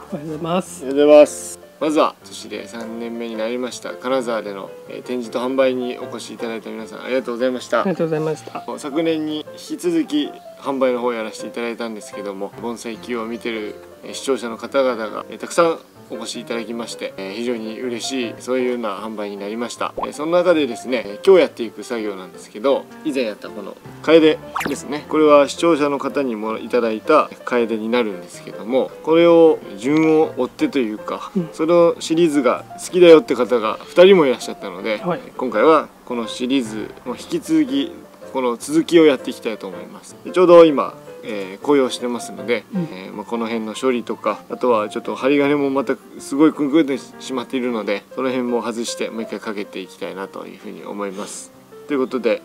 おはようございます。 おはようございます。まずは今年で3年目になりました金沢での展示と販売にお越しいただいた皆さんありがとうございました。 ありがとうございました。 昨年に引き続き販売の方をやらせていただいたんですけども、盆栽球を見てる視聴者の方々がたくさんお越しいただきまして非常に嬉しいそういうような販売になりました。その中でですね、今日やっていく作業なんですけど、以前やったこの楓ですね、これは視聴者の方にもいただいた楓になるんですけども、これを順を追ってというか、そのシリーズが好きだよって方が2人もいらっしゃったので、 はい、 今回はこのシリーズも引き続きこの続きをやっていきたいと思います。ちょうど今紅葉してますので、この辺の処理とか、あとはちょっと針金もまたすごいくんくんでしまっているので、その辺も外してもう一回かけていきたいなというふうに思います。ということで、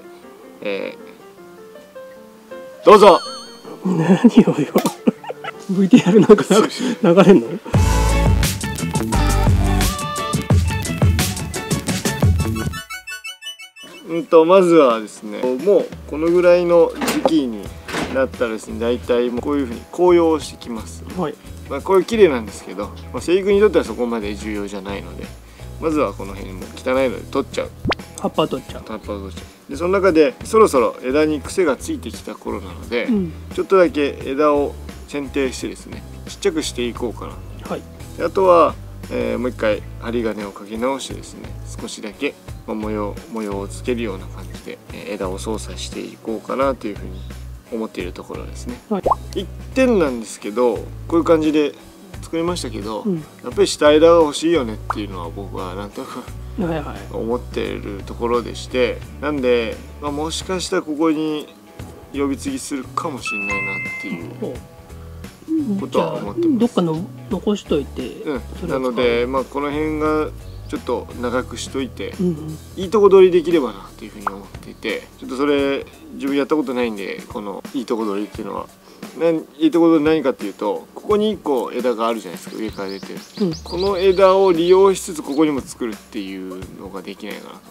どうぞ。 何をよVTR なんか流れんの？ まずはですね、もうこのぐらいの時期になったらですね、大体もうこういうふうに紅葉してきます。 はい。 これ綺麗なんですけど、生育にとってはそこまで重要じゃないので、まずはこの辺も汚いので取っちゃう。 葉っぱ取っちゃう。 葉っぱを取っちゃう。でその中でそろそろ枝に癖がついてきた頃なので、ちょっとだけ枝を剪定してですね、ちっちゃくしていこうかな。 はい。 であとは、もう一回針金をかけ直してですね、少しだけ模様をつけるような感じで枝を操作していこうかなというふうに思っているところですね。はい、1点なんですけど、こういう感じで作りましたけど、やっぱり下枝が欲しいよねっていうのは僕はなんとなく思っているところでして、なんで、もしかしたらここに呼び継ぎするかもしれないなっていうことは思ってます。 どっかの残しといて、 なのでこの辺がちょっと長くしといて、いいとこ取りできればなっていうふうに思っていて、ちょっとそれ自分やったことないんで、このいいとこ取りっていうのはいいとこ取り何かっていうと、ここに1個枝があるじゃないですか、上から出てる、この枝を利用しつつここにも作るっていうのができないかなと思って。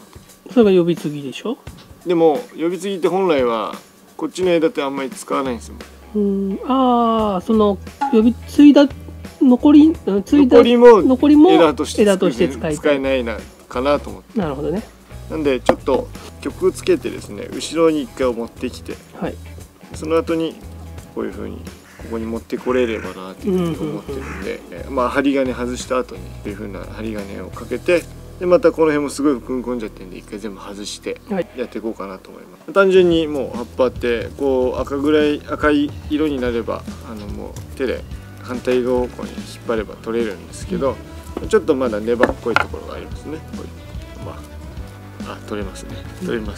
それが呼び継ぎでしょ。 でも呼び継ぎって本来はこっちの枝ってあんまり使わないんですよ。 ああ、その呼び継いだ残りも枝として使えないなかなと思って。 なるほどね。 なんでちょっと曲つけてですね、後ろに一回持ってきて、はい、その後にこういう風にここに持ってこれればなっていうふうに思ってるんで、針金外した後にこういう風な針金をかけて、でまたこの辺もすごい組ん込んじゃってるんで、一回全部外してやっていこうかなと思います。単純にもう葉っぱってこう赤い色になればもう手で反対方向に引っ張れば取れるんですけど、ちょっとまだ粘っこいところがありますね。こういう取れますね。取れます。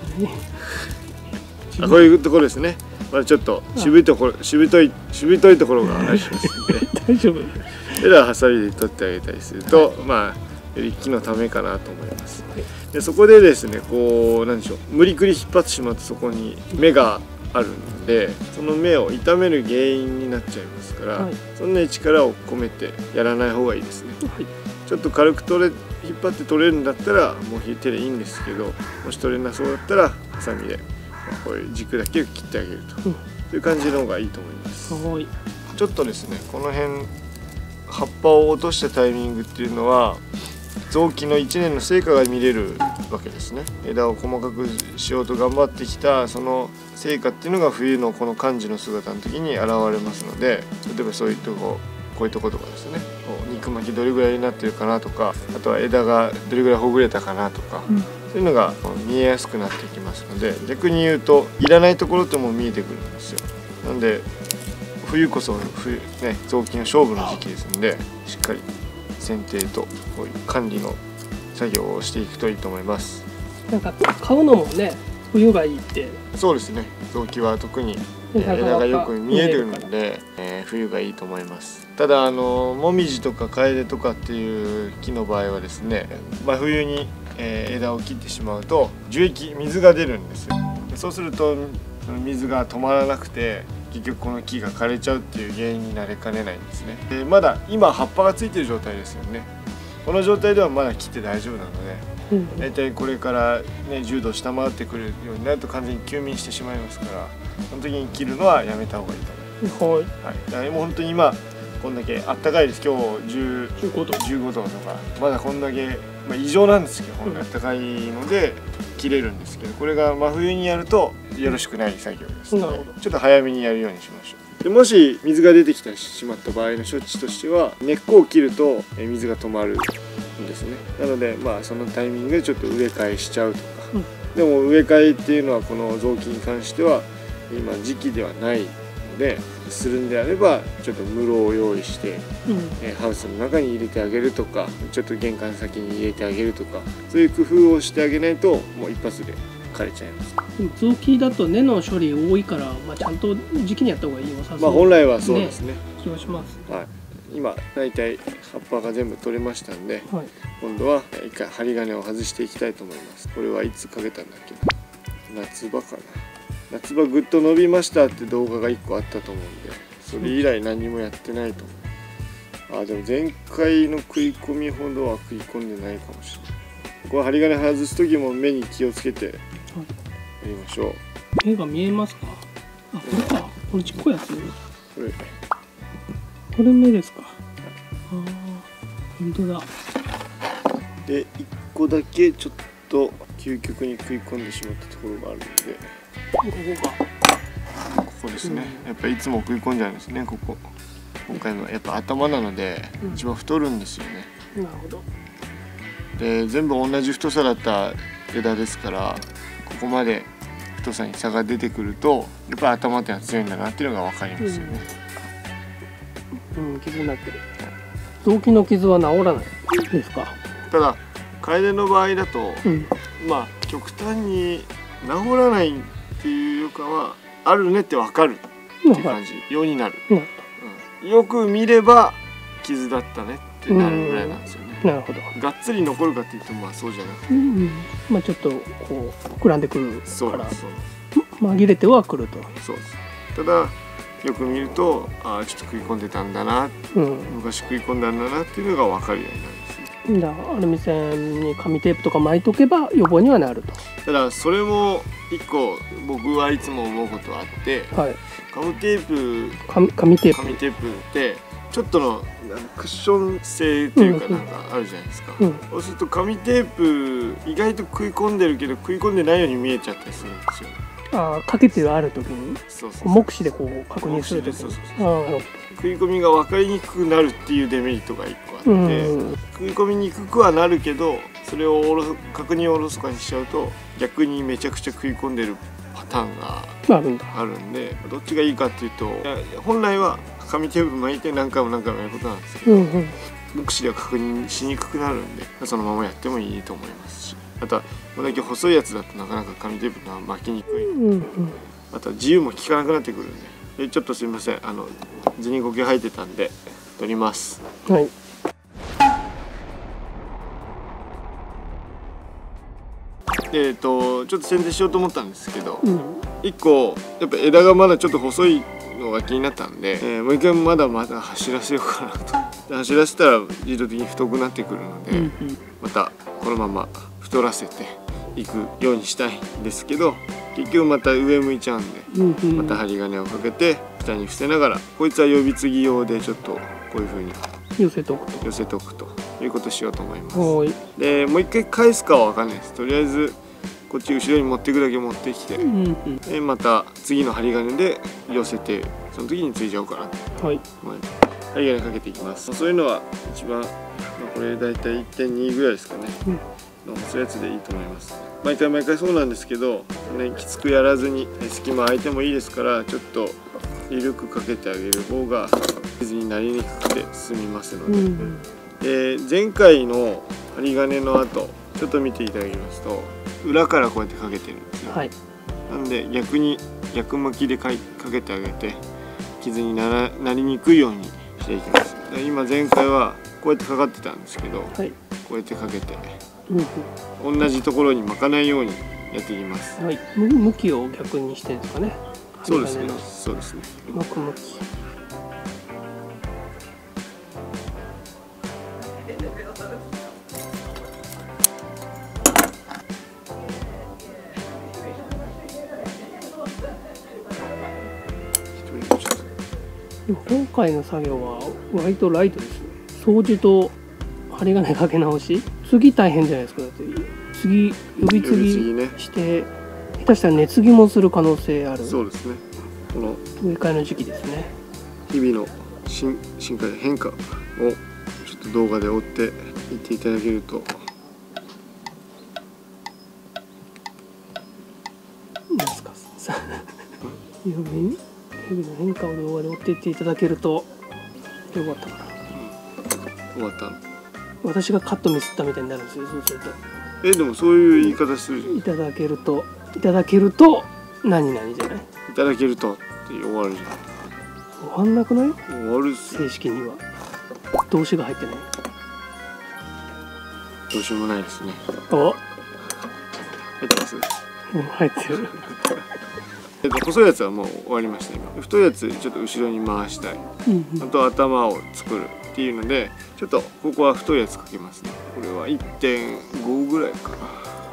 こういうところですね。ちょっとしぶといところがありますので大丈夫。 ではハサミで取ってあげたりすると、より木のためかなと思います。でそこでですね、こうなんでしょう、無理くり引っ張ってしまうとそこに芽があるんで、その芽を傷める原因になっちゃいますから、そんなに力を込めてやらない方がいいですね。ちょっと軽く引っ張って取れるんだったらもう手でいいんですけど、もし取れなそうだったらハサミでこういう軸だけ切ってあげるという感じの方がいいと思います。ちょっとですね、この辺葉っぱを落としたタイミングっていうのは臓器の1年の成果が見れるわけですね。枝を細かくしようと頑張ってきたその成果っていうのが冬のこの幹事の姿の時に現れますので、例えばそういうとこ、こういうとことかですね、肉巻きどれぐらいになってるかなとか、あとは枝がどれぐらいほぐれたかなとか、そういうのが見えやすくなってきますので、逆に言うといらないところっても見えてくるんですよ。なんで冬こそ臓器の勝負の時期ですので、しっかり剪定とこういう管理の作業をしていくといいと思います。 なんか買うのもね、冬がいいって。 そうですね、臓器は特に枝がよく見えるので、冬がいいと思います。ただもみじとか楓とかっていう木の場合はですね、真冬に枝を切ってしまうと樹液、水が出るんですよ。そうすると水が止まらなくて、結局この木が枯れちゃうっていう原因になりかねないんですね。まだ今葉っぱがついてる状態ですよね。この状態ではまだ切って大丈夫なので、大体これから10度下回ってくるようになると完全に休眠してしまいますから、その時に切るのはやめた方がいいと思います。だからもう本当に今こんだけあったかいです。今日15度とかまだこんだけ、まあ、異常なんですけど、あったかいので切れるんですけど、これが真冬にやるとよろしくない作業ですので、ちょっと早めにやるようにしましょう。でもし水が出てきてしまった場合の処置としては、根っこを切ると水が止まるんですね。なのでまあそのタイミングでちょっと植え替えしちゃうとか、でも植え替えっていうのはこの臓器に関しては今時期ではないので、するんであればちょっと室を用意して、ハウスの中に入れてあげるとか、ちょっと玄関先に入れてあげるとか、そういう工夫をしてあげないともう一発で枯れちゃいます。 臓器だと根の処理多いから、まあ、ちゃんと時期にやった方がいいよさそう、 まあ本来はそうですね。 気がします。 はい。今だいたい葉っぱが全部取れましたんで、 はい、 今度は一回針金を外していきたいと思います。これはいつかけたんだっけな、夏場かな。夏場ぐっと伸びましたって動画が1個あったと思うんで、それ以来何もやってないと思う。でも前回の食い込みほどは食い込んでないかもしれない。これ針金外す時も目に気をつけてやりましょう。 目が見えますか？あ、これか。これちっこいやつ。これ目ですか。本当だ。 で1個だけちょっと究極に食い込んでしまったところがあるので、 ここか。 ここですね。やっぱいつも食い込んじゃうんですね。ここ今回のやっぱ頭なので一番太るんですよね。 なるほど。 で全部同じ太さだった枝ですから、ここまで太さに差が出てくるとやっぱり頭ってのは強いんだなっていうのが分かりますよね。 傷になってる。臓器の傷は治らないですか？ ただ楓の場合だと、まあ極端に治らないっていうよりかはあるねって分かるっていう感じようになる。よく見れば傷だったねってなるぐらいなんですよね。 なるほど。 がっつり残るかっていうとまあそうじゃなくて、 まあちょっとこう膨らんでくるから紛れてはくると。 そうです。ただよく見るとちょっと食い込んでたんだな、昔食い込んだんだなっていうのが分かるようになるんですね。 じゃあアルミ線に紙テープとか巻いとけば予防にはなると。 ただそれも一個僕はいつも思うことがあって、紙テープってちょっとのクッション性っていうかなんかあるじゃないですか。そうすると紙テープ意外と食い込んでるけど食い込んでないように見えちゃったりするんですよ。 かけてある時に目視でこう確認する時に食い込みが分かりにくくなるっていうデメリットが1個あって、食い込みにくくはなるけどそれを確認をおろそかにしちゃうと逆にめちゃくちゃ食い込んでるパターンがあるんで、どっちがいいかっていうと本来は紙テープ巻いて何回もやることなんですけど、目視では確認しにくくなるんでそのままやってもいいと思いますし、あとはこれだけ細いやつだとなかなか紙テープが巻きにくい、あとは自由も利かなくなってくるんで、ちょっとすいません図に苔生えてたんで取ります。はい。ちょっと剪定しようと思ったんですけど、1個やっぱ枝がまだちょっと細いのが気になったんで、もう一回まだ走らせようかなと。走らせたら自動的に太くなってくるので、またこのまま太らせていくようにしたいんですけど、結局また上向いちゃうんで、また針金をかけて下に伏せながら、こいつは呼び継ぎ用でちょっとこういう風に寄せとくということをしようと思います。でもう一回返すかは分かんないです。とりあえずこっち後ろに持っていくだけ持ってきて、でまた次の針金で寄せてその時についちゃおうかなと、針金かけていきます。そういうのは一番、これだいたい 1.2 ぐらいですかね、の細いやつでいいと思います。毎回そうなんですけど、きつくやらずに隙間空いてもいいですから、ちょっと緩くかけてあげる方が傷になりにくくて済みますので、前回の針金の後ちょっと見ていただきますと裏からこうやってかけてるんですよ。なんで逆に逆向きでかけてあげて傷になりにくいようにしていきます。今前回はこうやってかかってたんですけど、こうやってかけて同じところに巻かないようにやっていきます。 向きを逆にしてですかね。 そうですね。 巻く向き。 今回の作業は割とライトですね。掃除と針金かけ直し、次大変じゃないですか。だって次呼び継ぎして、下手したら根継ぎもする可能性ある。 そうですね。この植え替えの時期ですね。 日々の進化や変化をちょっと動画で追っていっていただけると。 なんですか。日々の変化を動画で追っていっていただけるとよかったかな。 終わったの。 私がカットミスったみたいになるんですよ。そうすると。 でもそういう言い方するじゃん。 いただけると何々じゃない。 いただけるとって終わるじゃん。 終わんなくない？ 終わるっす。 正式には動詞が入ってない。 どうしようもないですね。 お、 入ってます。 入ってる。 細いやつはもう終わりました今。太いやつちょっと後ろに回したい。あと頭を作るっていうので、ちょっとここは太いやつかけますね。これは 1.5 ぐらいかな。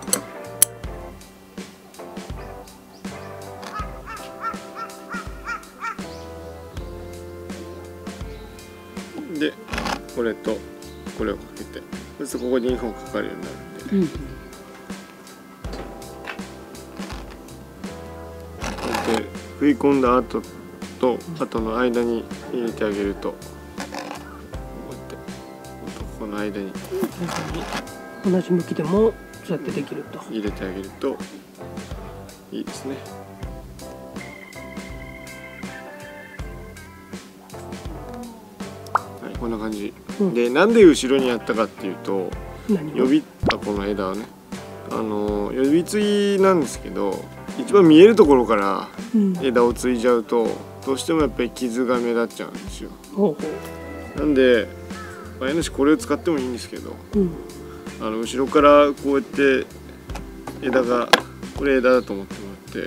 でこれとこれをかけて、そしてここに2本かかるようになるんで、で食い込んだ後と後の間に入れてあげると、こうやってこの間に同じ向きでもそうやってできると入れてあげるといいですね。はい、こんな感じ、でなんで後ろにやったかっていうと、この枝はね、予備継ぎなんですけど、一番見えるところから枝を継いじゃうと、どうしてもやっぱり傷が目立っちゃうんですよ。なんで家主これを使ってもいいんですけど、後ろからこうやって枝が、これ枝だと思ってもらって、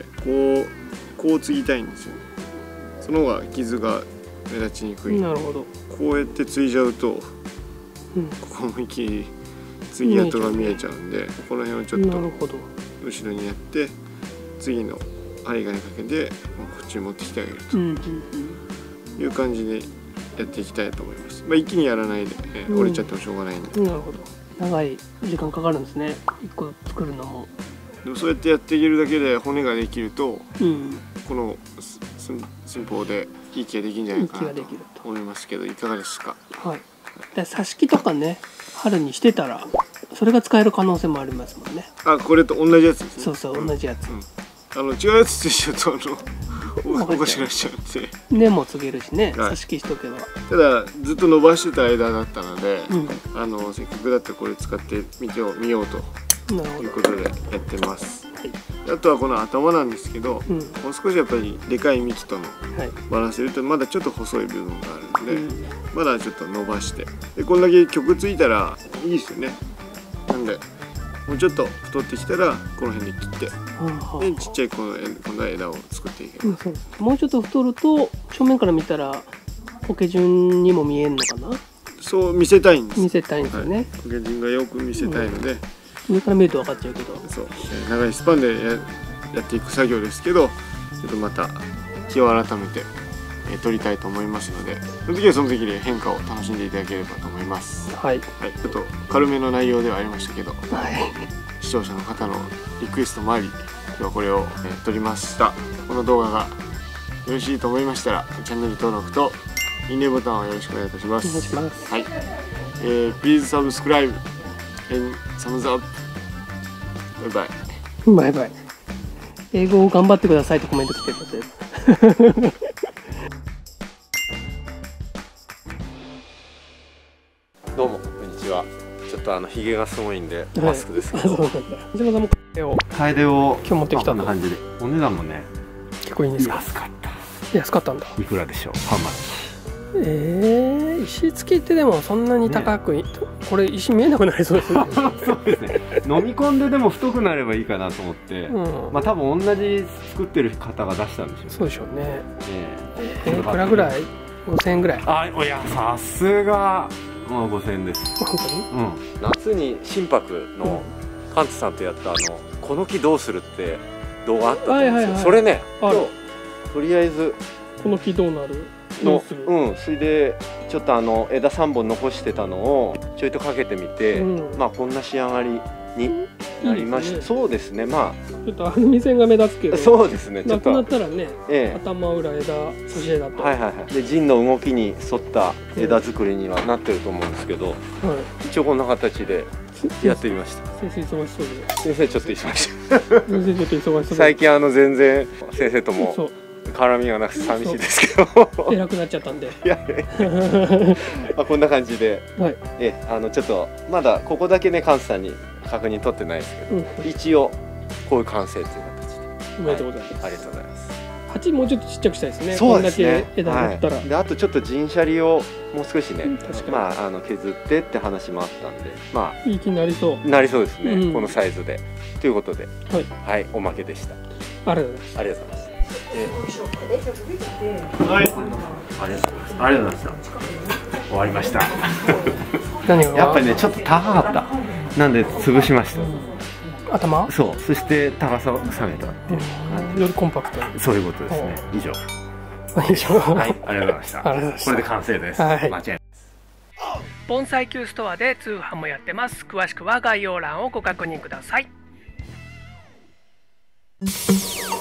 こう継ぎたいんですよね。その方が傷が目立ちにくい。 なるほど。 こうやって継いじゃうと、ここ思いっきり継ぎ跡が見えちゃうんで、この辺をちょっと後ろにやって次の針金かけてこっちに持ってきてあげるという感じでやっていきたいと思います。一気にやらないで、折れちゃってもしょうがないんで。 なるほど。長い時間かかるんですね、1個作るのも。 でもそうやってやっていけるだけで骨ができると、この寸法でいい木ができるんじゃないかなと思いますけど、いかがですか？ はい。で挿し木とかね、春にしてたらそれが使える可能性もありますもんね。 これと同じやつですね。 そうそう、同じやつ。 違うやつとしちゃうとおかしくなっちゃうんで。 根も継げるしね、挿し木しとけば。 ただずっと伸ばしてた間だったので、せっかくだったらこれ使ってみようということでやってます。あとはこの頭なんですけど、もう少しやっぱりでかい幹とのバランスでいうとまだちょっと細い部分があるので、まだちょっと伸ばして、でこんだけ曲ついたらいいですよね。なんでもうちょっと太ってきたらこの辺で切って、でちっちゃい今度は枝を作っていけば、 もうちょっと太ると正面から見たら苔順にも見えるのかな。 そう見せたいんです。 見せたいんですよね。 苔順がよく見せたいので、 上から見ると分かっちゃうけど、 そう長いスパンでやっていく作業ですけど、ちょっとまた気を改めて撮りたいと思いますので、その時はその時で変化を楽しんでいただければと思います。 はい、 ちょっと軽めの内容ではありましたけど、視聴者の方のリクエストもあり、今日はこれを撮りました。この動画がよろしいと思いましたら、チャンネル登録といいねボタンをよろしくお願いいたします。 お願いします。 はい、Please subscribe and thumbs up。バイバイ。 バイバイ。英語を頑張ってくださいとコメント来てるので。 どうもこんにちは。ちょっとひげがすごいんでマスクですけど。 そうなんだ。藤間さんも楓を今日持ってきたんだ。 こんな感じで。お値段もね、 結構いいんですか？ 安かった。 安かったんだ。 いくらでしょう？ハウマッチ。 石付きってでもそんなに高く、これ石見えなくなりそうですね。 そうですね。飲み込んででも太くなればいいかなと思って、まあ多分同じ作ってる方が出したんでしょうね。 そうでしょうね。いいくらぐらい？5000円ぐらい。 いやさすがもう5000円です。 本当に？ 夏に心拍のカンツさんとやったこの木どうするって動画あったと思うんですよ。それね、今日とりあえずこの木どうなる？ のそれでちょっと枝3本残してたのをちょいとかけてみて、まあこんな仕上がりになりました。そうですね。まあちょっとアルミ線が目立つけど、 そうですね。 なくなったらね、頭裏枝筋枝と、 はいはいはい。で陣の動きに沿った枝作りにはなってると思うんですけど、一応こんな形でやってみました。 先生忙しそうで。 先生ちょっと忙しい。 先生ちょっと忙しそう。 最近全然先生とも絡みがなくて寂しいですけど。 偉くなっちゃったんで。 いや、こんな感じで、ちょっとまだここだけねカンスさんに確認取ってないですけど、一応こういう完成という形で。 おめでとうございます。 ありがとうございます。 鉢もうちょっとちっちゃくしたいですね。 そうですね。 こんだけ枝持ったら。 であとちょっと陣シャリをもう少しね、まあ削ってって話もあったんで、まあいい気になりそう。 なりそうですね。このサイズでということで、はい、おまけでした。 ありがとうございます。 ありがとうございます。はい。ありがとうございます。ありがとうございました。終わりました。やっぱりねちょっと高かった。なんで潰しました。 頭？ そう。そして高さを下げたっていう。 よりコンパクトに。 そういうことですね。以上。はい。ありがとうございました。これで完成です。間違いない。 盆栽球ストアで通販もやってます。詳しくは概要欄をご確認ください。